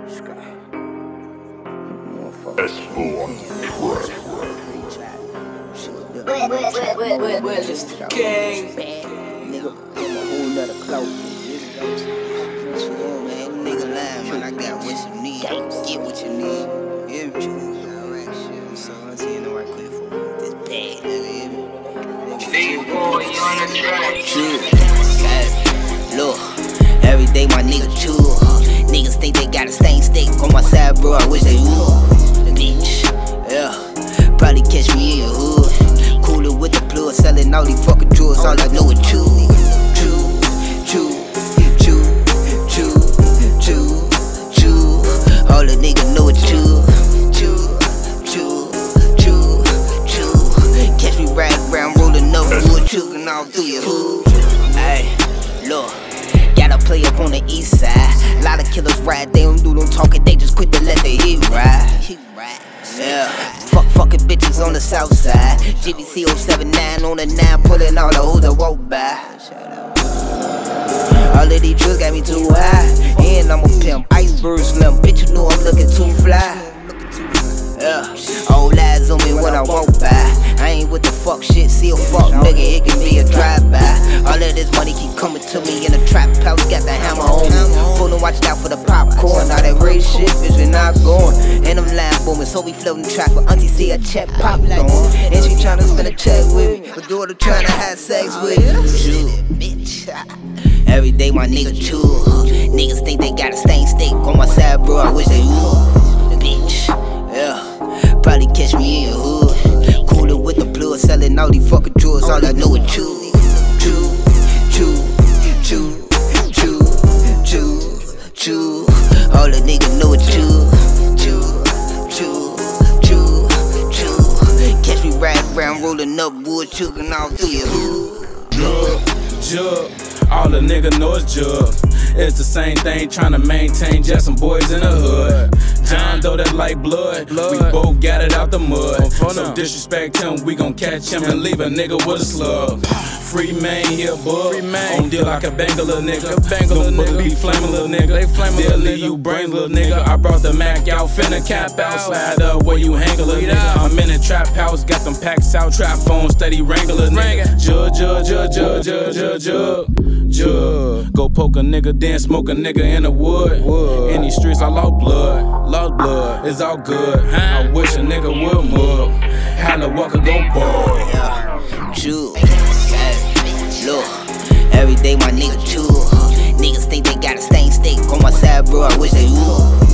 We're just a gang. Nigga, I'm a whole nother clout. Man, nigga lying, man. I got what you need. Get what you need. Yeah, alright, shit. So until you know I quit for this bad, nigga. Steve Boy on the track. True. Look, every day my nigga chill. Niggas think they got a stain stick on my side, bro. I wish they would. Bitch, yeah. Probably catch me in your hood. Cooler with the plug, selling all these fucking drugs. All I know is chew. All the niggas know it's chew. Catch me riding around, rolling up wood, chugging all through your hood. Ayy, look, gotta play up on the east side. Lot of killers ride, they don't do no talking, they just quit to let the heat ride. Yeah, fucking bitches on the south side. GBC 079 on the 9, pulling all the hoes that walk by. All of these drugs got me too high, and I'm a pimp, iceberg slim. Bitch, you know I'm looking too fly. Yeah, all eyes on me when I walk by. I ain't with the fuck shit, see a fuck nigga, it can be a drive-by. All of this money keep coming to me in a trap house, got the hammer on me. Full and watch out for the popcorn, all that race shit, bitch, we not going. And I'm line booming, so we floating track, but auntie see a check pop on. And she tryna spend a check with me, but daughter tryna have sex with me. Shoot, bitch. Every day my nigga chew. Niggas think they got a stain stick on my side, bro. I wish they would. Bitch, yeah. Probably catch me in your hood. Cooler with the plug, selling all these fucking drugs. All I know is chew. All the niggas know it's chew. Catch me riding around, rolling up wood, chugging all through your hood. Jug. All the nigga know is jug. It's the same thing, tryna maintain just some boys in the hood. John Doe that like blood. We both got it out the mud. So disrespect him, we gon' catch him and leave a nigga with a slug. Free man here, bud. On deal like a banger little nigga. Them bullets be flaming little nigga. They'll leave you brain little nigga. I brought the Mac out, finna cap out. Slide up where you hang a little nigga. I'm in a trap house, got them packs out. Trap phone steady wrangler nigga. Jug. Go poke a nigga, then smoke a nigga in the wood. In these streets I lost blood. It's all good. I wish a nigga would mug. How the walker go bug. Yeah, chew. Look, every day my nigga chew. Niggas think they got a stain stick on my side, bro. I wish they would.